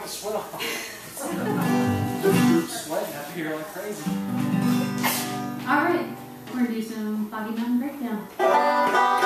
sweat off. Sweating up here like crazy. Alright, we're going to do some Foggy Mountain Breakdown.